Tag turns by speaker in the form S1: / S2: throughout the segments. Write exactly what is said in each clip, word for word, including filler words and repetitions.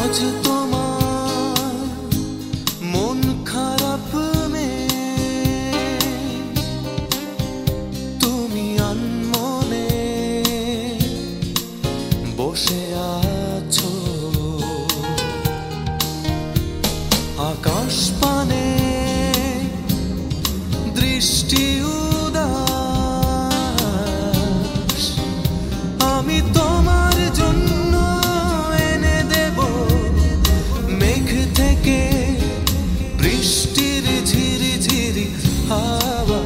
S1: আজ তোমার মন খারাপ में তুমি আনমনে বসে আছো আকাশ পানে দৃষ্টি উদাস আমি তোমার জন্য এনে দেব মেঘ থেকে বৃষ্টির ঝিরি ঝিরি হাওয়া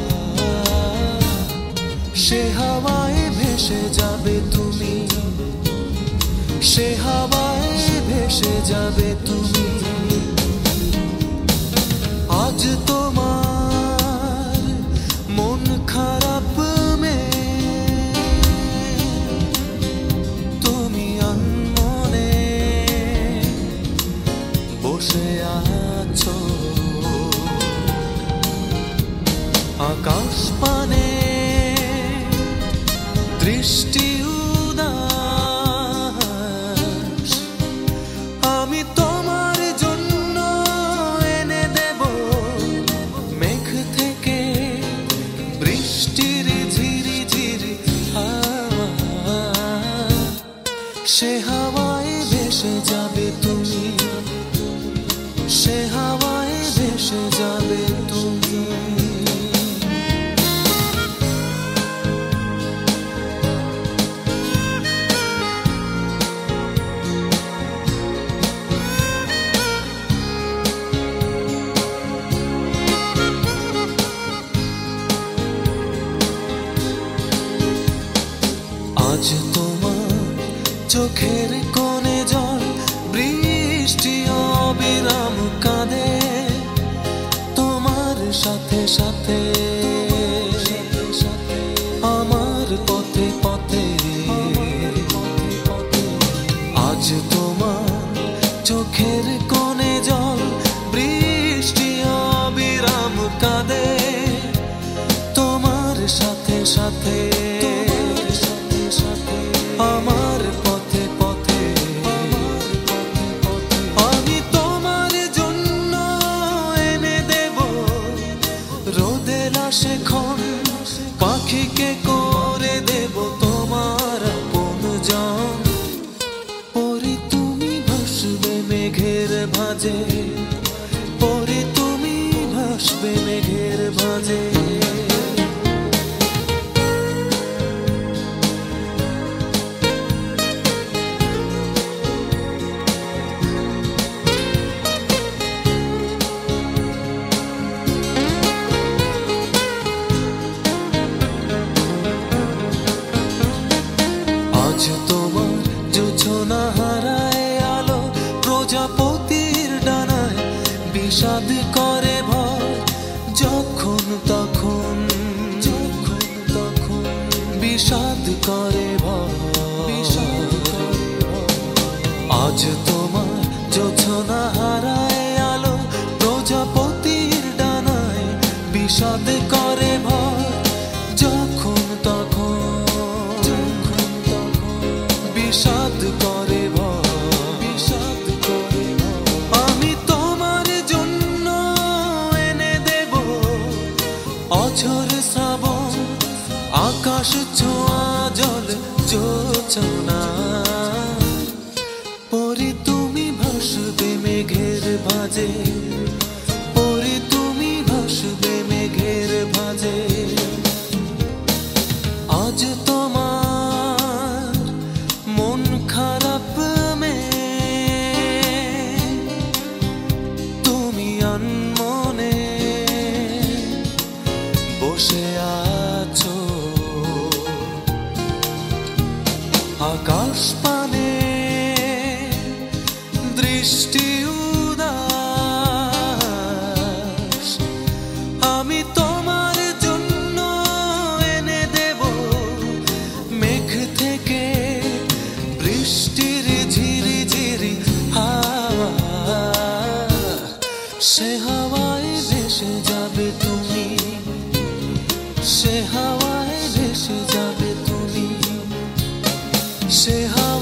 S1: সে হাওয়ায় ভেসে যাবে তুমি সে হাওয়ায় ভেসে যাবে তুমি আজ তোমার মন খারাপ में তুমি আনমনে বসে আছো আকাশ পানে দৃষ্টি উদাস আমি তোমার জন্য এনে দেব মেঘ থেকে বৃষ্টির ঝিরি ঝিরি হাওয়া সে হাওয়ায় ভেসে যাবে তুমি সে হাওয়ায় ভেসে যাবে তুমি আজ তোমার চোখের কোণে জল বৃষ্টি অবিরাম কাঁদে তোমার সাথে সাথে আমার পথে পথে আজ তোমার চোখের কোণে জল বৃষ্টি অবিরাম কাঁদে তোমার সাথে সাথে আমার পথে পথে আমি তোমার জন্য এনে দেব রোদেলা শেখন পাখিকে করে দেব তোমার আপনজন পরি তুমি ভাসবে মেঘের ভাঁজে পরি তুমি ভাসবে মেঘের ভাঁজে আজ তোমার জোছনা হারায় আলো প্রজাপতির ডানায় বিষাদ করে ভয় যখন তখন যখন তখন বিষাদ করে ভয় আজ তোমার জোছনা হারায় আলো প্রজাপতির ডানায় বিষাদ করে ভয় যখন তখন বিষাদ করে বিষাদ করে আমি তোমার জন্য এনে দেব অঝোর শ্রাবণ আকাশ ছোঁয়া জল জোছনা পরি তুমি ভাসবে মেঘের ভাঁজে পরি তুমি ভাসবে মেঘের ভাঁজে আজ তোমার মন খারাপ में তুমি আনমনে বসে আছো আকাশ পানে দৃষ্টি উদাস আমি তোমার জন্য এনে দেব মেঘ থেকে বৃষ্টির ঝিরি ঝিরি হাওয়া সে হাওয়ায় ভেসে যাবে তুমি সে হাওয়ায় ভেসে যাবে তুমি সে